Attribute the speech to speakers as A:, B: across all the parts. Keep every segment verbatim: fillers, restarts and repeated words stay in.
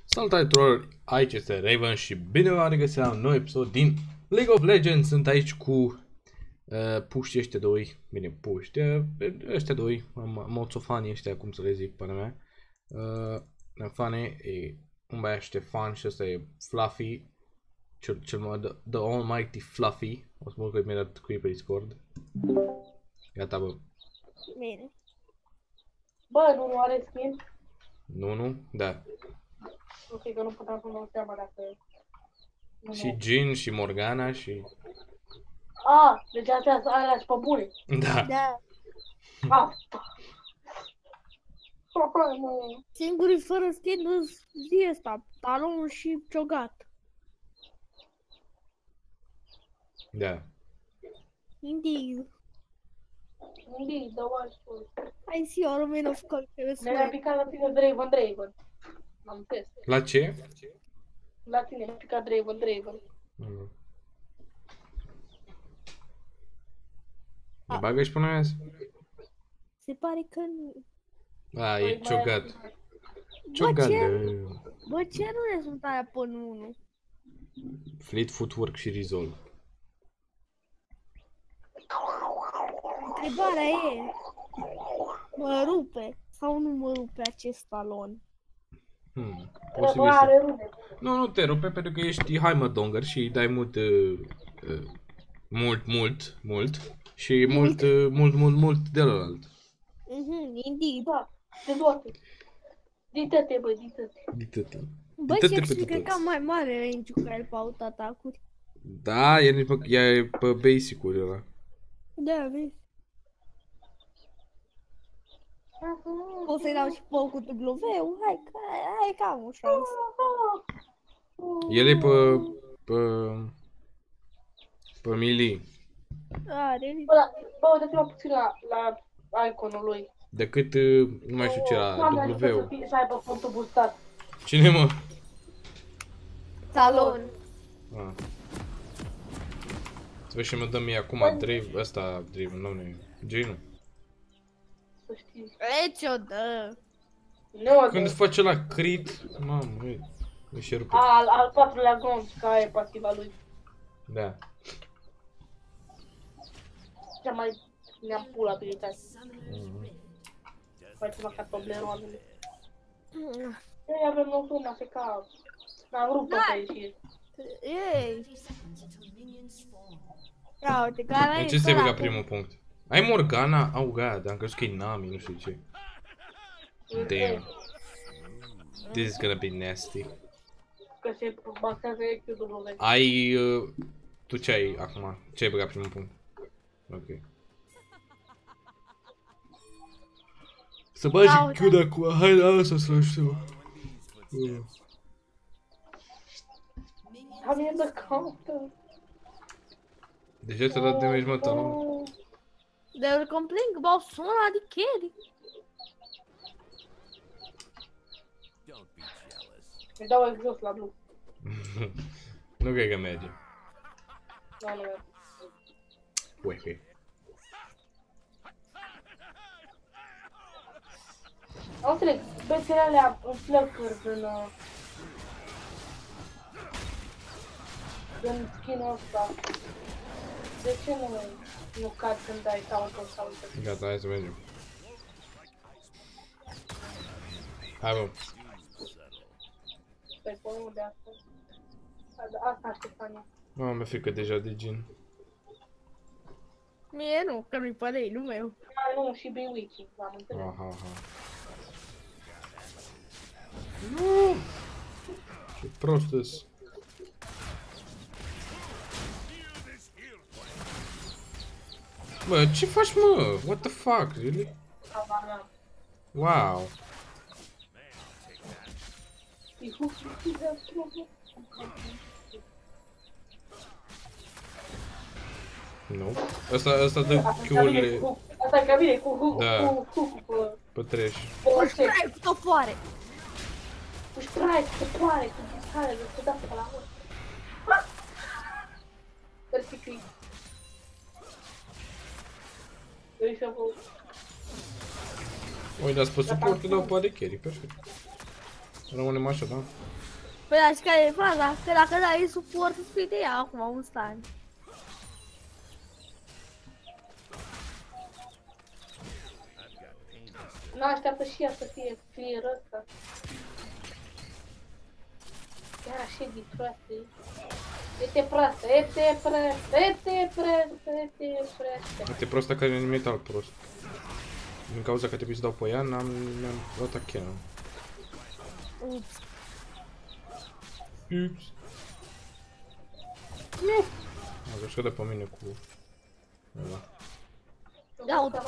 A: Salutare tuturor, aici este Raven și bine v-am regăsit la un nou episod din League of Legends. Sunt aici cu uh, puștii ăștia doi, bine puști, uh, ăștia doi, moțofanii ăștia, cum să le zic, până mea. Uh, fane, e un băiat Ștefan și ăsta e Fluffy, cel, cel mai, the, the almighty Fluffy. O să mă duc imediat cu ei pe Discord. Gata, bă.
B: Bine.
C: Bă, nu, nu are skin?
A: Nu, nu? Da.
C: Nu știu că nu puteam să mă seama dacă... Nu,
A: Și
C: nu.
A: Jhin și Morgana și...
C: A, deci astea sunt alea și pe bune.
A: Da.
B: Da.
C: Asta. Nu.
B: Singurii fără skin zi ăsta, Talon și Ciogat.
A: Da.
B: Indeed.
C: Indeed, the one story.
B: I see all men of culture.
C: Mi-a picat la tine Draven Draven. Am test.
A: La ce?
C: La tine mi-a picat Draven Draven.
A: Mm. Ne bagă și până azi?
B: Se pare că nu.
A: A, e ciogat.
B: Bă,
A: Ciogat
B: ce?
A: de...
B: Bă, ce nu sunt aia până unu?
A: Fleet Footwork și Resolve.
B: Întrebarea e, mă rupe sau nu mă rupe acest Talon?
A: Hmm.
C: Bă,
A: Posibil
C: are
A: să...
C: rude.
A: Nu, nu te rupe pentru că ești Heimerdonger și îi dai mult... Uh, uh, mult, mult, mult. Și mult, uh, mult, mult, mult de ălalt.
B: Mhm, indeed.
C: Da, de toate. Dităte, bă, dităte.
A: Dităte.
B: Bă,
A: Dităte
B: ce
A: pe
B: cred că
A: toți.
B: cam mai mare range cu care pe auto-atacuri.
A: Da, e, nici pe, e pe basic-uri ăla.
B: Da, vezi? O să-i dau și pe cu W, hai că ai cam o șansă.
A: El e pe... pe... pe melee.
B: Are,
C: Bă, da, bă, uite-te-mă puțin la, la iconul lui.
A: Decât, uh, nu mai știu ce era,
C: Doamne, ajută să
A: W-ul.
C: fie- să aibă fontul boostat.
A: Cine, mă?
B: Talon.
A: Ah. Să vezi și mă dă mie acum Drave, ăsta, Drave, nu, nu, Jhin-ul.
C: Să știi.
B: E ce-o dă?
C: Nu,
A: Când îți face la crit, mamă, e, își rupe.
C: al, al patrulea gonț, ca e pasiva lui.
A: Da.
C: Cea mai ne-am pula abilitate.
A: Mhm.
C: Face ceva ca Tobleroanele. Ei, avem nocturna, se ca... N-am rupt pe ieșire.
B: Ei. Ia uite, care
A: În ce se vede ca primul punct? Ai Morgana? Au, gata, am crezut că e Nami, nu știu ce. Damn. This is gonna be nasty.
C: Că se bazează E Q W.
A: Ai... Uh, tu ce ai acum? Ce ai băgat primul punct? Ok. Să bagi
B: Da,
A: Q de acum, hai la asta să-l știu. Uh.
C: Am e de counter.
A: Deja ți-a dat damage, mă, Talon?
B: They will complain about Sona de carry.
C: Mi dau exhaust la blue.
A: Nu cred că merge.
C: Da, nu merge.
A: Uehe.
C: Nu înțeleg, bețele alea în flăcări în... uh, în skin-ul ăsta. De ce nu, nu cad când dai counter sau uite?
A: Gata, hai să mergem. Hai, bă.
C: Pe pomul de asta. A- Asta Ștefania.
A: Mă, mi-e frică deja de Jhin.
B: Mie nu, că nu-i părei, nu meu.
C: Da, nu, și Bewitching, l-am înțeles.
A: Aha, aha. Nu! Ce prost-s. Bă, ce faci, mă? What the fuck, really?
C: Habar n-am.
A: Wow.
C: E hu- hu- hu- hu-
A: Nu. Asta, asta dă
C: Asta e ca mine
A: Q-urile
C: cu... Asta e ca mine cu hu,
A: Da.
C: cu hu, cu...
A: pe trash.
C: Cu
B: Cu
C: ce?
B: spray, cu topoare.
C: Cu spray, cu poare, cu discare, de cu dată pe la urmă. Perfect. Eu să vă...
A: Oi, dați pe suport, îi dau pe de carry, perfect. Rămânem așa, da?
B: Păi da, și care e faza? Că dacă dai suport, îți spui de ea acum un stan.
C: Nu așteaptă și ea să fie clear ăsta. Chiar așa de proastă e. Este proastă, este proastă, este proastă, este proastă.
A: Este prostă care e metal prost. Din cauza că trebuie să dau pe ea, n-am mi-am luat achena.
B: Ups.
A: Ups.
B: Nu.
A: A jucat de pe mine cu... ăla.
B: Ia uite.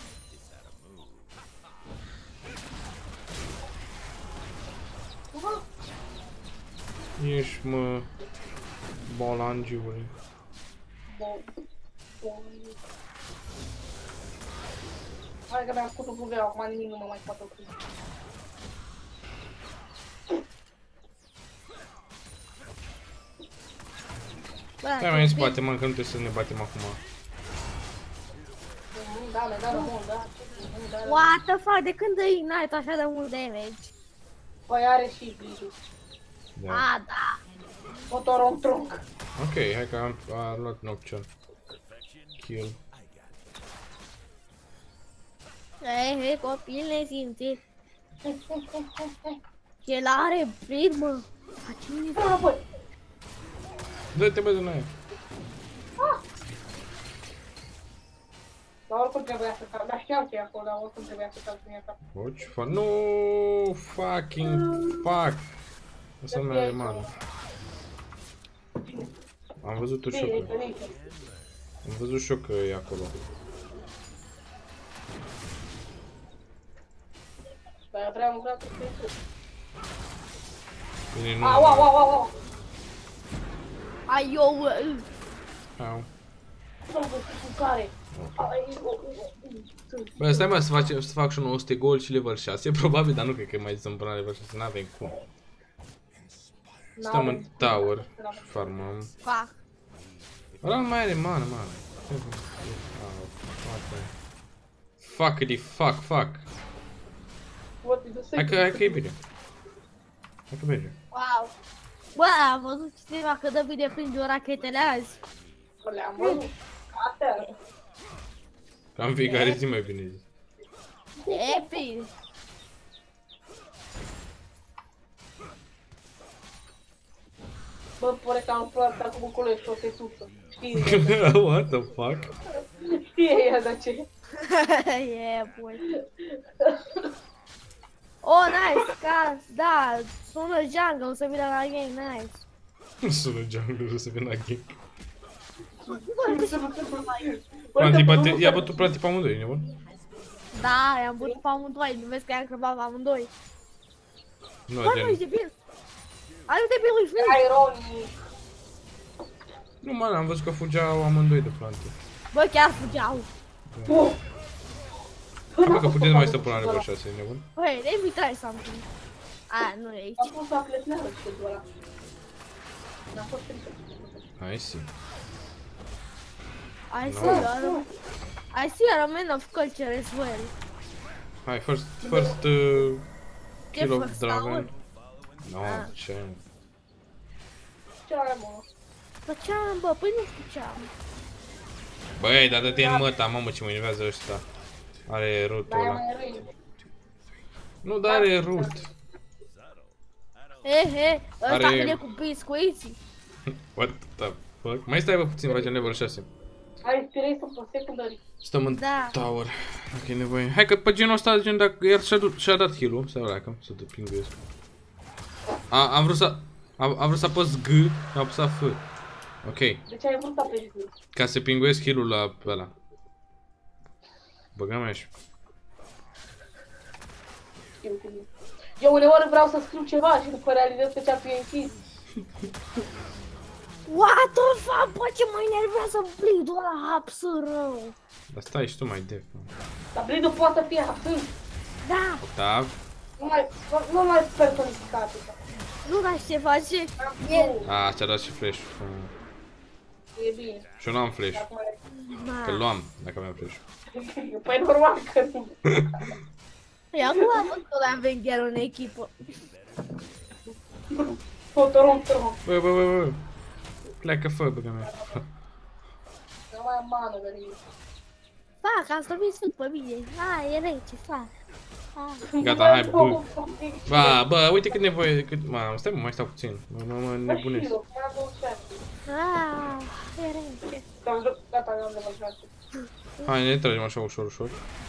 A: Ești, mă... Bolangiule.
C: Hai că mi-am scutul cu greu, acum nimic nu mă mai poate opri.
A: Stai mai în spate, mă, că nu trebuie să ne batem acum.
C: Da, da, bun, da.
B: What the fuck, de când dă Ignite așa de mult damage?
C: Păi are și bleed-ul.
A: Da.
B: A, da.
C: Motorul trunc.
A: Ok, hai că am a luat Nocturne. Kill.
B: Hei, hei, copil nesimțit. El are bleed, mă. Faci-mi
C: Da, băi.
A: Dă-te, bă, din aia.
C: Dar oricum trebuia să calc, dar știam că e acolo, dar oricum trebuia să calc în ea.
A: Bă, ce fac? Nu, fucking fuck. Asta nu are mană. Am văzut-o și eu că... Am văzut și eu că e acolo.
C: Bă, vreau, vreau să fie tu.
A: Bine, nu...
C: Au, au, au, au, au.
B: Ai, eu... uh,
A: Au.
C: Nu văd cu care.
A: Bă, stai mă să, face, să fac și un o sută gol și level șase, probabil, dar nu cred că e mai zăm până la level șase, n-avem cum. Stăm în tower și farmăm.
B: Fac.
A: Ăla nu mai are mană, mană. Fuck-ity, fuck, fuck. Hai că, hai că e bine. Hai că merge.
B: Wow. Bă, am văzut cineva că dă bine prin rachetele azi.
C: Le-am văzut. Astea.
A: Cam în fiecare zi mai bine zis.
B: Epic.
C: Bă, pare că am luat acum acolo e prostitută. Știi?
A: What the fuck?
C: Știe ea de ce.
B: Yeah, boy. Oh, nice, ca, da, sună jungle, o să vină la game, nice.
A: Nu sună jungle, o să vină la game. Planti, bate, i-a bătut Planti pe amândoi, nebun?
B: Da, i-am bătut pe amândoi, nu vezi că i-am crăpat pe amândoi.
A: Nu,
B: Bă,
A: gen...
B: nu, ești de bine. Ai de bine, lui Flip.
C: Ironic.
A: Nu, mă, am văzut că fugeau amândoi de Planti.
B: Bă, chiar fugeau.
C: Bă.
A: Bă, că puteți mai stă până la level șase, e nebun?
B: Băi, let me try something. A, nu e aici.
C: A fost la clătneară știtul ăla. N-a fost trist.
A: I see.
B: I see,
A: No.
B: you're a, I see you're a man of culture as well.
A: Hai, first, first uh, kill
B: Ce
A: of
B: first
A: dragon.
B: tower?
A: No,
B: Ah.
A: ce?
C: Ce are, mă?
B: Bă, ce am, bă, păi nu știu ce am.
A: Băi, dar dă-te în măta, mamă, ce mă enervează ăsta. Are root-ul
C: Dar e
A: ăla.
C: mai răi.
A: Nu, dar are root.
B: He, he, ăsta
A: Are-
B: vine cu biscuiții.
A: What the fuck? Mai stai, bă, puțin, facem level șase.
C: Ai inspiration pe secundary.
A: Stăm în
B: Da.
A: tower, dacă e nevoie. Hai că pe genul ăsta, gen, dacă el și-a du- și-a dat heal-ul, stai o leacă, să te pinguiesc. A, am vrut să, am, am vrut să apăs G, am apăsat F. Ok,
C: De ce ai vrut să apeși gând?
A: ca să pinguiesc heal-ul la ăla. Băga mea și...
C: Știu cum e. Eu uneori vreau să scriu ceva și după realizez că ce-a fi închis.
B: What the fuck, bă, ce mă enervează bleed-ul ăla hapsă rău.
A: Dar stai și tu mai def.
C: Dar bleed-ul poate să fie absent.
B: Da,
A: Octav?
C: Nu mai, nu mai personificat.
B: nu da ce face.
C: E,
B: El,
A: A, ți-a dat și flash.
C: e bine.
A: Și eu nu am flash.
C: Acum e-
A: Că
B: da.
A: luam, dacă aveam flash.
C: Păi normal că nu.
B: Eu acum am văzut că avem chiar în echipă.
C: Totorom, totorom.
A: Bă, bă, bă, bă. Pleacă, fă, băga mea.
C: Nu mai am mană, veriu.
B: Fac, am slăbit după mine. A, e rece, fac. A.
A: Gata, hai, bă. Ba, bă, uite cât nevoie, cât... Mă, stai mă, mai stau puțin. Mă, mă, mă nebunesc.
B: A, e rece.
C: Gata, am demonstrat.
A: Hai, ne tragem așa ușor, ușor.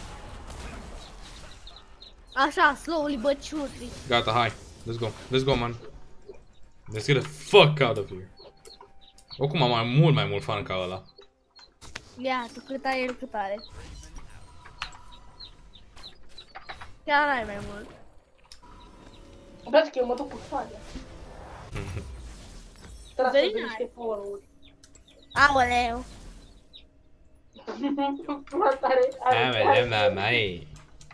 B: Așa, slowly but surely.
A: Gata, hai. Let's go. Let's go, man. Let's get the fuck out of here. Oricum am mai mult, mai mult fan ca ăla.
B: Ia, tu cât ai el, cât are. Chiar ai mai mult.
C: Îmi place că eu mă duc cu faia. Trebuie să
B: Very
C: vezi niște foruri.
B: Aoleu.
C: Plata are...
A: Hai, vedem, da, mai.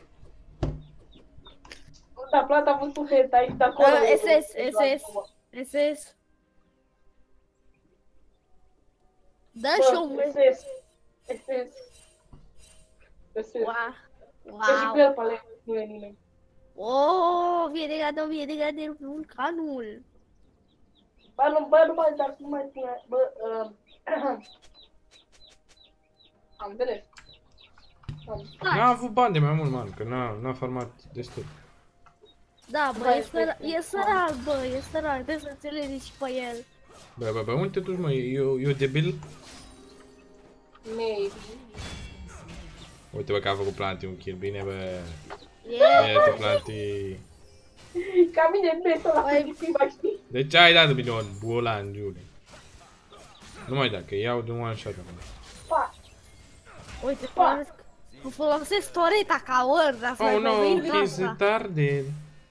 C: Da, plata a văzut heta aici de acolo.
B: Uh, S S, S S. S S. Dă și un...
C: S S. S S. S S.
B: Wow.
C: Că și pe el pe ale nu e nimeni.
B: Oh, viene gata, viene gata vulcanul.
C: Bă, nu, bă, nu mai, dar nu mai spune, bă, uh, am înțeles. Am.
A: N-a avut bani de mai mult, man, că n-a, n-a farmat destul.
B: Da, bă, e, săra, e sărac, bă, e sărac, trebuie să înțelegi și pe el.
A: Bă, bă, bă, unde te duci, mă? Eu, eu debil?
C: Maybe.
A: Uite, bă, că a făcut Planty un kill, bine, bă.
B: Yeah.
A: Bine, tu, Planty.
C: Ca mine în betul ăla
B: Băi.
C: pe prima, știi?
A: De ce ai dat de milion, bola în Julie? Nu mai da, că iau de un one shot acum.
C: Pa!
B: Uite, folosesc, folosesc toreta ca ori, dar să
A: Oh, no,
B: mai
A: he's retarded.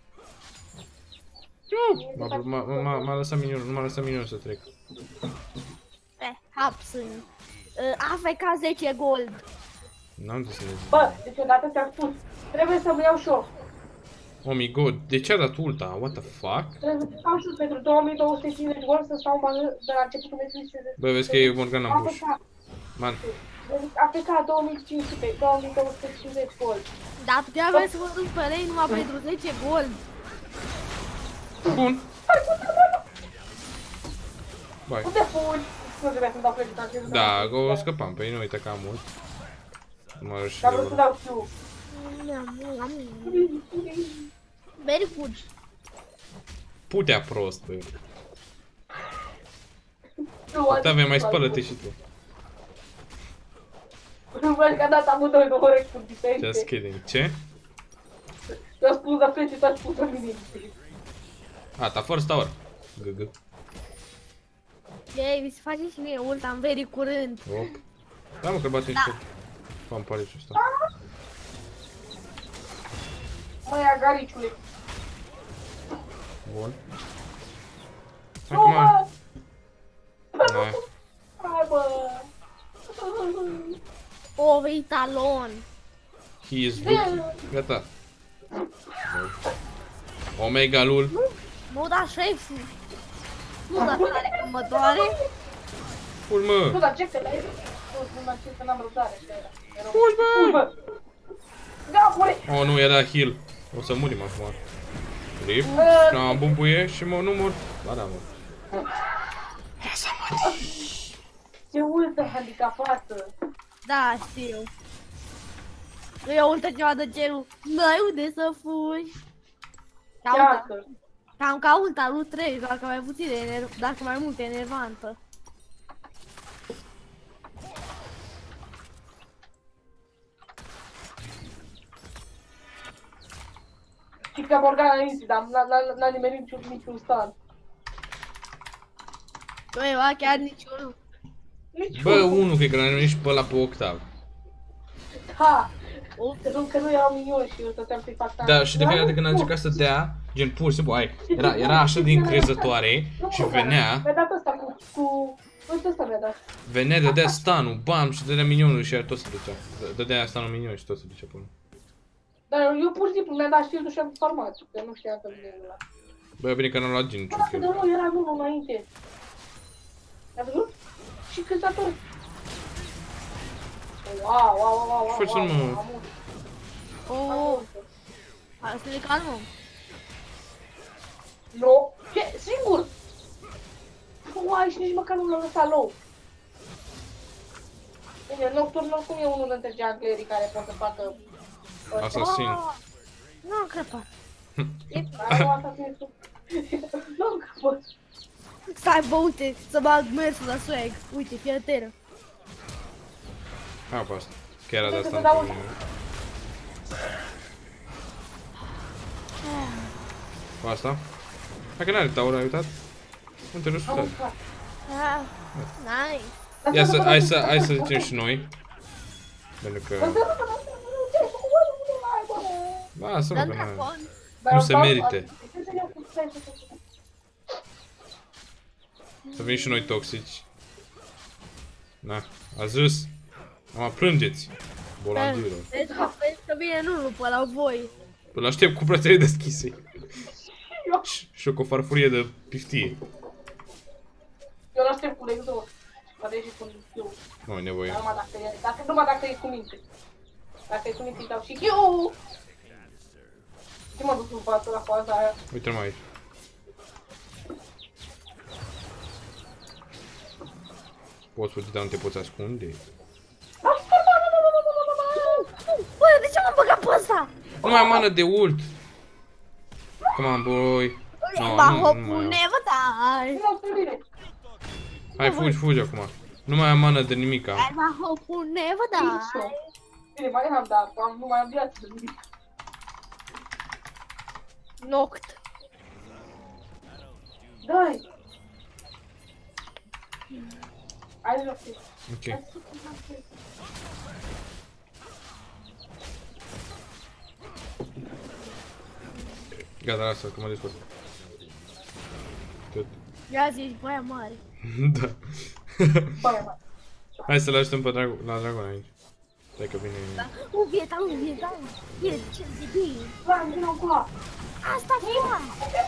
A: Nu! M-a- m-a- M-a m-a lăsat minionul, nu m-a lăsat minionul să trec.
B: Eh, hap sunt. Uh, A F K zece gold.
A: N-am zis să le zic.
C: Bă, deci odată ți-am spus, trebuie să-mi iau și eu.
A: Oh my god, de ce a dat ulta? What the fuck?
C: Trebuie să stau și eu pentru două mii două sute cincizeci gol să stau mai de la începutul meciului și
A: Bă, vezi că e Morgana în bush. Man,
C: A F K două mii cinci sute, două mii două sute cincizeci gol.
B: Dar putea avea să mă duc pe lei numai pentru zece gold.
A: bun. Bai.
C: Unde fugi? Nu trebuia să-mi dau credit, am crezut.
A: Da, o scăpam pe ei, nu uite că am mult. Mă și
C: Dar vreau să dau Q.
B: Very good.
A: putea prost, bă.
C: Nu,
A: Octavia, mai spală-te și tu.
C: Nu văd că a dat amândoi două recturi diferite.
A: Just kidding. Ce?
C: Eu spus la frente, tu ai spus la mine.
A: Ata, first tower. G-g.
B: Ei, mi se face și mie ult, am very curând.
A: Op. Da, mă, că bate niște... Am palicul ăsta.
C: Măi, agariciule.
A: Bun.
C: Nu,
A: Acum...
C: mă!
A: Hai.
C: Hai, bă!
B: O, vei talon.
A: He is good. Gata. Omega lul.
B: Nu da șeful. Nu da tare că mă doare.
A: Ful,
C: Nu,
A: mă.
C: dar ce că la el? Nu, spun la ce că n-am răbdare, așa era. Era un-
A: Fugi,
C: Fui,
A: bă.
C: bă! Gapure!
A: Oh, nu, i-a dat heal. O să murim acum. Rip. Am bumbuie și mă, nu mor. Ba da, mor. Lasă mă.
C: Ce ultă handicapată!
B: Da, știu. Eu ultă ceva de genul. N-ai unde să fugi. Ca ulta.
C: Iată!
B: Cam ca ulta lui trei, dacă mai puțin de enerv, dacă mai mult e enervantă.
C: Și că Morgana Easy, dar n-a- n-a- n-a nimerit niciun, niciun stun.
B: Băi, ba, chiar niciunul.
C: Niciun.
A: Bă, unul cred că l-a nimerit și pe ăla pe octav.
C: Ha!
B: Of,
C: Că nu, că nu erau minioni și eu stăteam să-i fac
A: Da, și de fiecare dată când a încercat să dea, gen pur și simplu, ai, era, era așa de încrezătoare și venea,
C: Mi-a dat ăsta cu... cu... Uite ăsta mi-a dat.
A: venea, dădea stun-ul, bam, și dădea minionul și iar tot se ducea. D- Dădea stun-ul minion și tot se ducea până.
C: Dar eu pur și simplu mi-a dat shield-ul și am farmat, că nu știam că vine ăla.
A: Bă, bine că n-am luat gen niciun
C: Asta de
A: kill.
C: nu, era unul înainte. Ai văzut? Și câzator. Wow, wow, wow, wow, wow,
A: Faci
C: wow,
A: un, mă.
C: am mult, am
B: oh,
C: mult.
B: hai să le calmăm.
C: Nu. Ce? Singur? Uai, și nici măcar nu l-a lăsat low. Bine, Nocturne oricum e unul dintre junglerii care pot să facă...
A: Asasin.
B: Nu am crăpat.
C: Are o asasin sub... Nu am crăpat.
B: Stai, bă, uite, să bag mersul la swag. Uite, fierateră.
A: Hai pe asta. Chiar de asta
C: Să dau-
A: întâlnim. Cu asta? Hai că n-are taur, ai uitat? Nu te
C: Am
A: răsutat.
C: uitat.
B: Ah, nice.
A: Ia să, hai să, hai să zicem și noi. Pentru că... Lasă mă
B: Dă-mi
A: că n-are.
B: dracon.
A: Nu se merite. Să venim și noi toxici. Na, a zis. Am plângeți. Bolandirilor.
B: Vezi că, vezi că vine Nunu pe la voi.
A: Îl aștept cu brațele deschise. Și- Și o cu o farfurie de piftie.
C: Eu l-aștept cu Lexor. Poate și cu eu.
A: Nu ai nevoie.
C: Dar numai dacă e, dacă, numai dacă e cu minte. Dacă e cu minte îi dau și eu. Ce m-a dus în față la faza aia?
A: Uite-l mai aici. Poți să te dau, nu te poți ascunde.
B: Bă, de ce m-am băgat pe ăsta?
A: Nu mai am mană de ult. Come on, boy. No,
B: Ba,
A: nu, nu
B: hopul
A: mai am.
B: never die.
C: Nu am bine.
A: Hai, fugi, fugi acum. Nu mai am mană de nimica.
B: Ba, hopul never die.
C: Bine, mai am, dar am, nu mai am viață de nimic.
B: Noct.
C: Dai! Hai joc.
A: Ok. Gata, lasă, că mă descurc. Tot.
B: Ia zi, băia mare.
A: Da.
C: Băi, băi.
A: Hai să-l ajutăm pe dragon, la dragon aici. Stai că vine...
B: Da? U, vieta, u, vieta, u. Vieta, ce de bine.
C: Băi, vină acolo.
B: Asta e foa.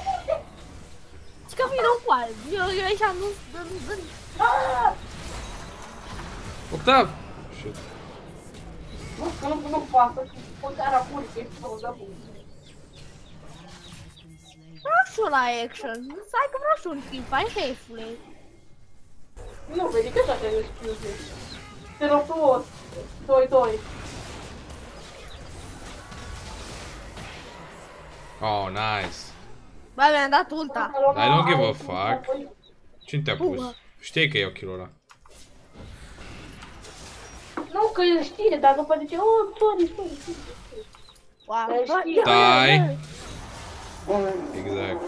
B: Și că vină cu alb. Eu, eu așa nu... nu- nu-
C: Ah!
A: Octav! Shit.
C: Nu, că nu, nu poate, că poate ara pur, că e froză.
B: Vreau și eu la action. Stai că vreau și un clip, hai șefule.
C: Nu, vedi că așa te excuse. Te rog frumos. Doi, doi.
A: Oh, nice.
B: Bă, mi-am dat ulta.
A: I don't give a fuck. Cine te-a pus? Știi că iau kill-ul ăla.
C: Nu, că el știe, dar după zice, oh, sorry, sorry, sorry.
B: Wow.
C: Dar
B: Bă,
C: știe.
B: ia,
A: Stai.
B: ia, ia.
A: Exact.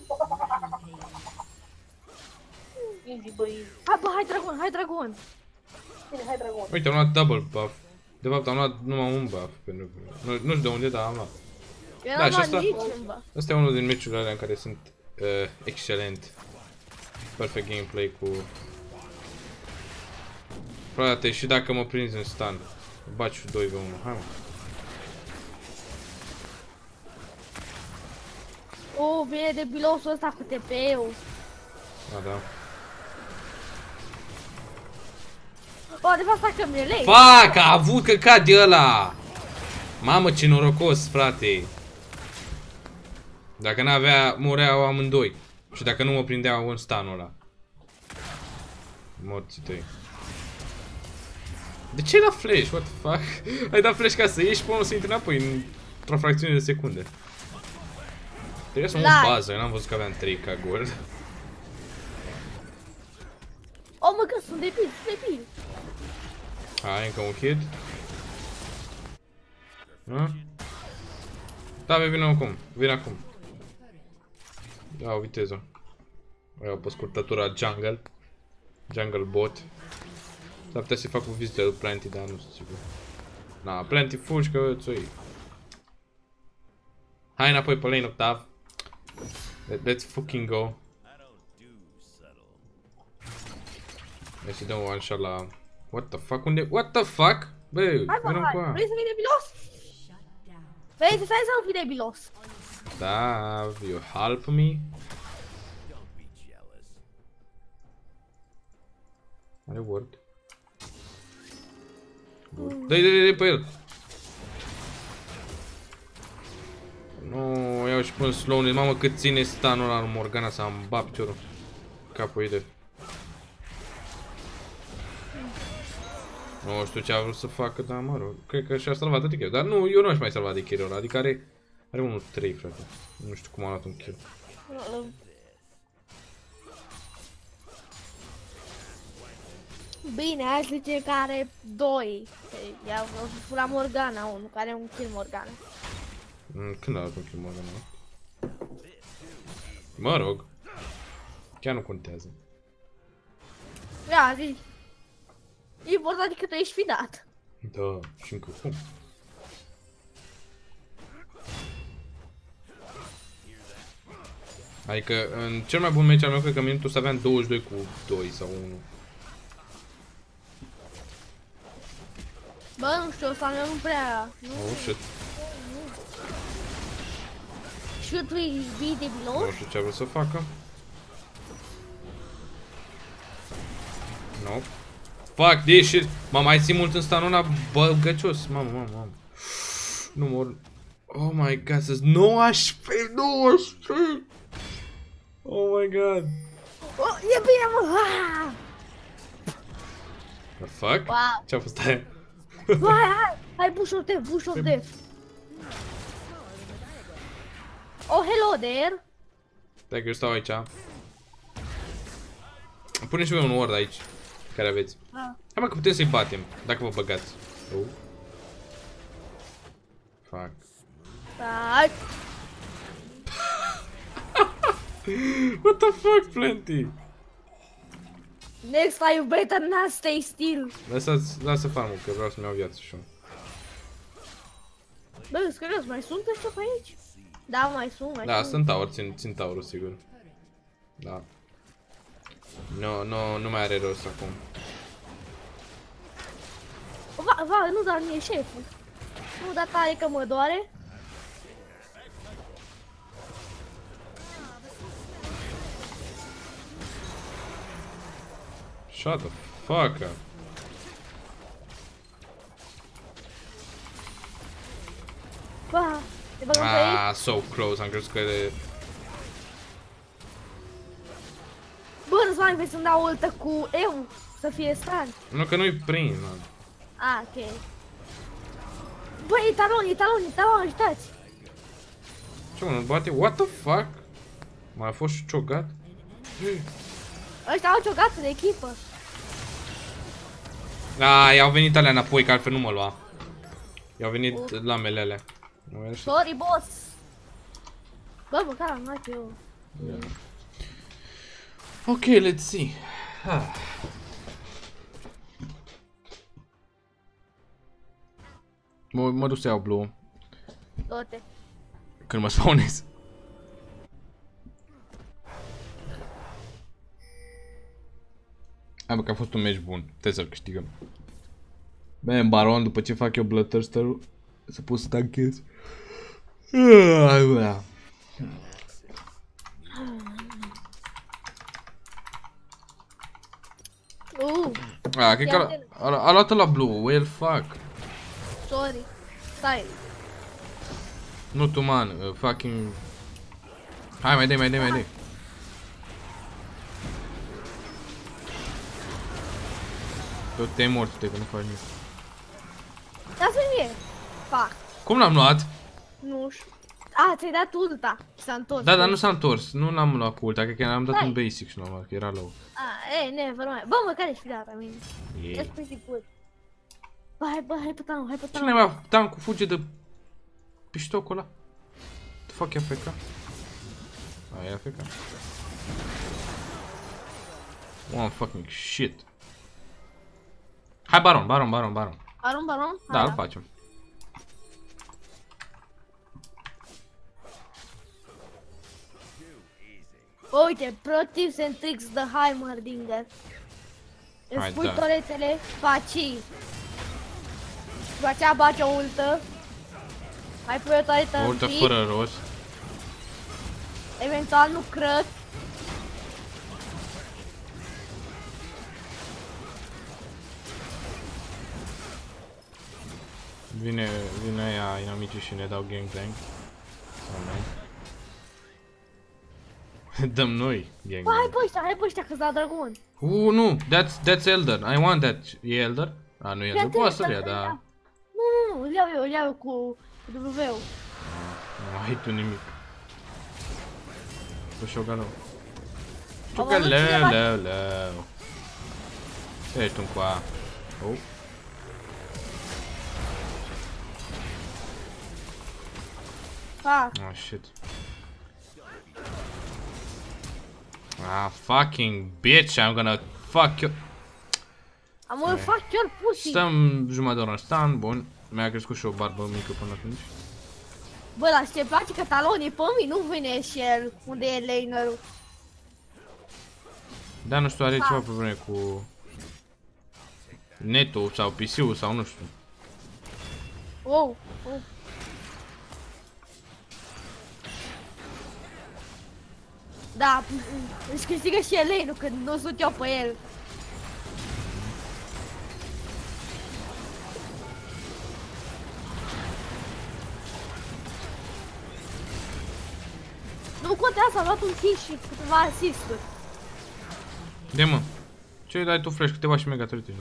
C: Easy, bă, easy.
B: Hai, bă, hai dragon, hai dragon.
C: Bine, hai, dragon.
A: Uite, am luat double buff. De fapt, am luat numai un buff. Pentru că... Nu, nu știu de unde, dar am luat.
B: Eu
A: Da,
B: n-am
A: și
B: luat
A: asta-
B: niciun, bă.
A: Asta e unul din meciurile alea în care sunt uh, excelent. Perfect gameplay cu... Frate, și dacă mă prinzi în stun, baci și doi pe unu. Hai, mă.
B: Oh, vine de bilosul ăsta cu T P-ul.
A: Da, da.
B: Bă, de fapt, stai că mi-e lei.
A: Fuck, a avut căcat de ăla! Mamă, ce norocos, frate! Dacă n-avea, mureau amândoi. Și dacă nu mă prindeau în stanul ăla. Morții tăi. De ce la flash? What the fuck? Ai dat flash ca să ieși până să intri înapoi într-o fracțiune de secunde. Trebuie să mă
B: Da.
A: bază, n-am văzut că aveam trei ca gold.
B: Oh, mă, că sunt debil, sunt debil.
A: Hai, încă un hit. Da? Da, vei vine acum. Vine acum. Iau viteză. Iau pe scurtătura jungle. Jungle bot. S-ar putea să-i fac o vizită lui Planty, dar nu sunt sigur. Na, Planty fugi că ți-o iei. Hai înapoi pe lane, Octav. Let- Let's fucking go. Hai să dăm one shot la... What the fuck? Unde? What the fuck? Bă,
B: Hai, bă,
A: vină cu
B: hai.
A: aia.
B: Vrei să fii debilos? Vrei să stai să nu fii debilos?
A: Da, you help me? Are word. Dă-i, dă-i, dă-i pe el. Nu, iau și pun slowness. Mamă, cât ține stunul ăla în Morgana să-mi bat piciorul. Capul ei de... Nu știu ce a vrut să facă, dar mă rog. Cred că și-a salvat de kill. Dar nu, eu nu aș mai salva de kill-ul ăla. Adică are... Are unul trei, frate. Nu știu cum a luat un kill.
B: Bine, hai să zice că are doi. Ia fura Morgana, unul care are un kill Morgana.
A: Când a luat un kill Morgana? Mă rog. Chiar nu contează.
B: Ia, zi. E important că tu ești fidat.
A: Da, și încă cum? Adică, în cel mai bun meci al meu, cred că minutul să aveam douăzeci și doi cu doi sau unu.
B: Bă, nu știu, ăsta nu prea... Nu.
A: Oh, shit.
B: Should we be the below?
A: Nu știu ce a vrut să facă. No. Fuck this shit. M-am mai țin mult în stanul ăla băgăcios. Mamă, mamă, mamă. Nu mor. Oh my god, să-s nouă H P, nouă H P. Oh my god.
B: Oh, e bine, mă! Ah!
A: The fuck?
B: Wow.
A: Ce-a fost aia?
B: Hai, hai, hai, push of death, push of death. Oh, hello there.
A: Stai că eu stau aici. Pune și voi un ward aici. Care aveți.
B: Ah.
A: Hai mă că putem să-i batem. Dacă vă băgați. Oh. Fuck.
B: Hai.
A: What the fuck, Plenty?
B: Next time you better not stay still.
A: Lăsați, lasă farmul, că vreau să-mi iau viață și eu.
B: Bă, serios, mai sunt ăștia pe aici? Da, mai sunt, mai
A: Da,
B: sunt.
A: sunt tower, țin, țin tower-ul, sigur. Da. Nu, nu, nu mai are rost acum.
B: Va, va, nu, dar mie șeful. Nu, dar tare că mă doare.
A: Shut the fuck up.
B: Va, te băgăm pe aici?
A: Ah, so close, am crezut că e...
B: Bă, nu-ți mai vezi să-mi dau ultă cu eu, să fie stun.
A: Nu, că nu-i prind, man.
B: Ah, ok. Băi, e talon, e talon, e talon, ajutați!
A: Ce mă, nu bate? What the fuck? Mai a fost și ciogat?
B: Ăștia au ciogat de echipă.
A: Ah, i-au venit alea înapoi, că altfel nu mă lua. I-au venit
B: Uh.
A: lamele alea.
B: Sorry, boss. Bă, măcar am luat eu.
A: Yeah. Ok, let's see. Ah. Mă, mă duc să iau blue.
B: Du-te.
A: Când mă spawnez. Hai bă, că a fost un meci bun. Trebuie să-l câștigăm. Bă, în baron, după ce fac eu Bloodthirster-ul, să pot să tanchez.
B: Uh,
A: Ah, cred că a, a, a luat la blue, well fuck.
B: sorry. Stai.
A: Nu tu, man, uh, fucking... Hai, mai dai, mai dai, mai dai. Tot te-ai mort, te, că nu faci nimic.
B: Lasă-mi mie. Fac.
A: Cum l-am luat?
B: Nu știu. A, ți-ai dat ulta. S-a întors.
A: Da, dar nu s-a întors, nu l-am luat cu ulta, cred că l-am dat
B: Hai.
A: un basic și normal, că era low.
B: A, e, never mind. Bă, măcar ești fidat la mine.
A: Yeah.
B: That's pretty good. Bă, hai, bă, hai pe tanul, hai pe
A: Ce
B: tanul.
A: n-ai mai tankul fuge de piștocul ăla? The fuck e A F K? A, e A F K. One fucking shit. Hai baron, baron, baron, baron.
B: Baron, baron?
A: Da,
B: Hai,
A: îl facem.
B: Uite, pro tips and tricks the Heimerdinger. Îți
A: Hai,
B: pui
A: da.
B: toretele, faci. După aceea bagi o ultă. Mai pui o toretă în
A: Ultă
B: pic.
A: fără rost.
B: Eventual nu crăt.
A: Vine, vine aia inamicii și ne dau gangbang. Dăm noi.
B: Bă, hai pe ăștia, hai pe ăștia, că-s la dragon.
A: Uh, nu, that's, that's Elder. I want that. E Elder? A, nu e Elder. Poate să-l ia, dar...
B: Nu, nu, nu, îl iau eu, îl iau eu cu W-ul.
A: Nu ai tu nimic. Cu șogalău. Șogalău, leu, leu. Ești un coa. Oh.
B: Fac.
A: Oh, shit. Ah, fucking bitch, I'm gonna fuck you.
B: Am să fac chiar pussy.
A: Stăm jumătate de oră în stand, bun. Mi-a crescut și o barbă mică până atunci.
B: Bă, dar ce place că talonii pe mine, nu vine și el unde e lanerul.
A: Da, nu știu, are ceva probleme cu netul sau P C-ul sau nu știu.
B: Oh, oh. Da, își câștigă și el lane-ul când nu sunt eu pe el. Nu contează, am luat un kill și câteva asisturi.
A: De mă, ce dai tu flash, câteva și megatorite.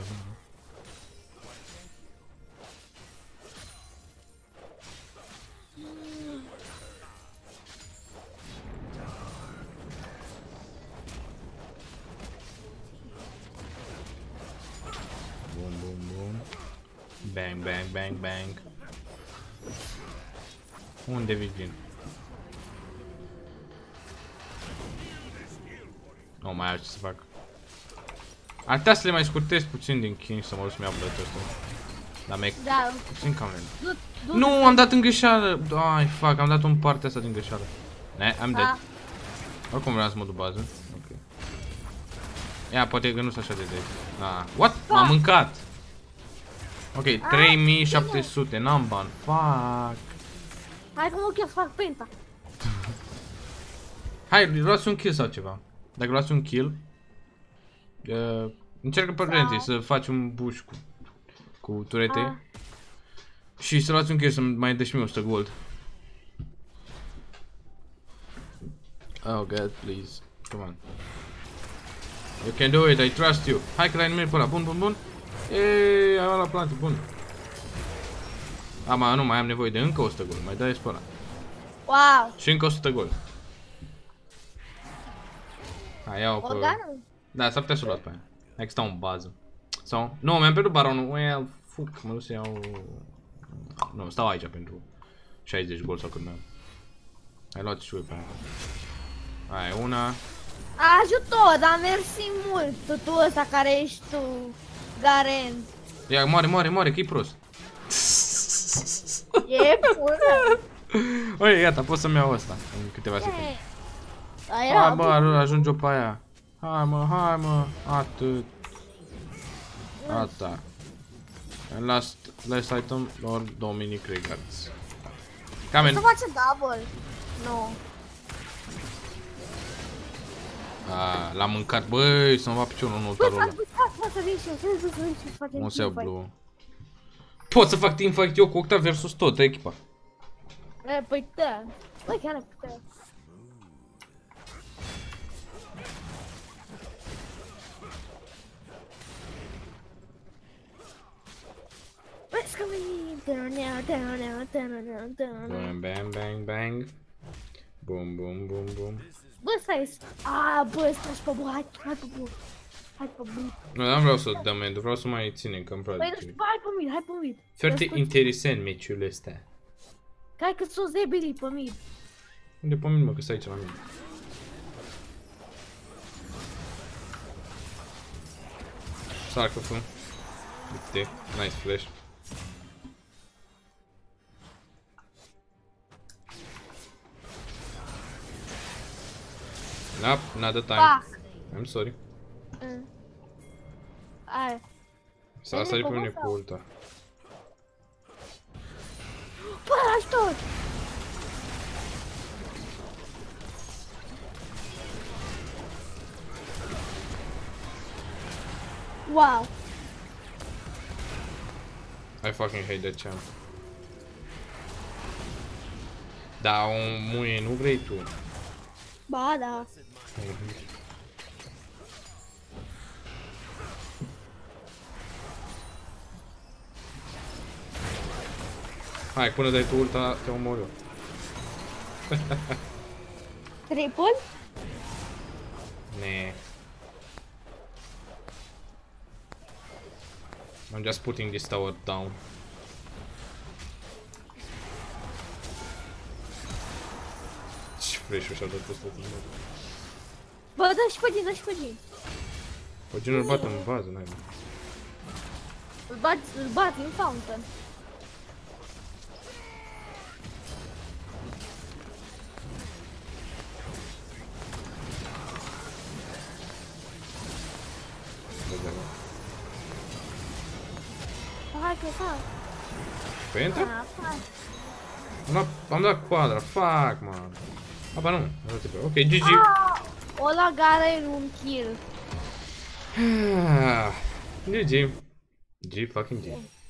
A: Bum, bum, bum. Bang, bang, bang, bang. Unde vin? Nu mai are ce să fac. Ar putea să le mai scurtez puțin din King să mă duc să-mi iau blătul ăsta. Dar mi-e
B: Da.
A: puțin cam lent. Nu, am dat în greșeală. Ai, fuck, am dat în partea asta din greșeală. Ne, I'm dead. Oricum vreau să mă duc bază. Ok. Ia, poate că nu sunt așa de dead. Ah, what? M-am mâncat. Ok, trei mii șapte sute, n-am bani. Fuck.
B: Hai că mă chiar să fac penta.
A: Hai, luați un kill sau ceva. Dacă luați un kill, uh, încercă pe rente să faci un push cu, cu turete. Ah. Și să luați un kill să mai dai și mie o sută gold. Oh god, please. Come on. You can do it, I trust you. Hai că l-ai numit pe ăla, bun, bun, bun. Eee, ai luat la plante, bun. Ama, nu, mai am nevoie de încă o sută gold, mai dai pe ăla.
B: Wow.
A: Și încă o sută gold. Hai, iau pe... Da, s-ar putea să o luat pe aia. Hai că stau în bază. Sau... Nu, mi-am pierdut baronul. Well, fuck, mă duc să iau... Nu, stau aici pentru șaizeci gold sau cât mi-am. Hai, luat și pe aia. Hai, una.
B: Ajutor, dar mersi mult, tu ăsta care ești tu, Garen.
A: Ia, moare, moare, moare, că-i prost.
B: E bună.
A: Oi, gata, pot să-mi iau ăsta în câteva secunde.
B: Hai,
A: bă, ajunge-o pe aia. Hai, mă, hai, mă, atât. Ata. And last, last item, Lord Dominic Regards. Come in.
B: Să face double. Nu.
A: Ah, l-am mâncat, băi, să-mi va piciorul în ultarul ăla.
B: Băi, să vin și eu, să vin și eu, să facem
A: Nu se iau blue. Pot să fac teamfight eu cu Octav versus tot echipa.
B: E, păi da. Băi, chiar putea. Let's go in. Down now, down now, down now, down now.
A: Bang, bang, bang, bang. Bum, bum, bum, bum.
B: Bă, stai. Ah, bă, stai și pe bă, hai, hai pe bă. Hai pe bă.
A: Nu, dar nu vreau să dăm end, vreau să mai ținem că îmi place.
B: Păi, nu, hai pe mid, hai pe mid.
A: Foarte interesant meciul ăsta.
B: Hai că s-o zebili pe mid.
A: Unde pe mine, mă, că stai aici la mine. Sarcă, fă. Uite, nice flash. Nope, not the time.
B: Fuck.
A: I'm sorry.
B: Mm. Aia.
A: S-a sărit pe mine cu ulta.
B: Bă, ajutor! Wow.
A: I fucking hate that champ. Da, o muie nu vrei tu.
B: Ba, da.
A: Hai, până dai tu ulta, te omor eu.
B: Triple?
A: Ne. I'm just putting this tower down. Ce fresh și-a dat ăsta.
B: Bă, dă și pe din, dă și pe din.
A: Păi ce nu-l bat în bază, n-ai.
B: Îl bați, îl bați în fountain. Hai că fac.
A: Păi intră?
B: Ah, fac.
A: Am dat, am dat quadra, fuck, man. Aba nu, nu te pe. Ok, G G.
B: Ah, ăla care un kill.
A: G G. G fucking G.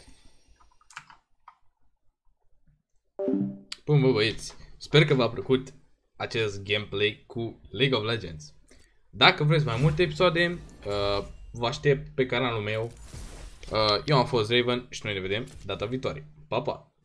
A: Bun, bă, băieți. Sper că v-a plăcut acest gameplay cu League of Legends. Dacă vreți mai multe episoade, uh, vă aștept pe canalul meu. Uh, eu am fost Raven și noi ne vedem data viitoare. Pa, pa!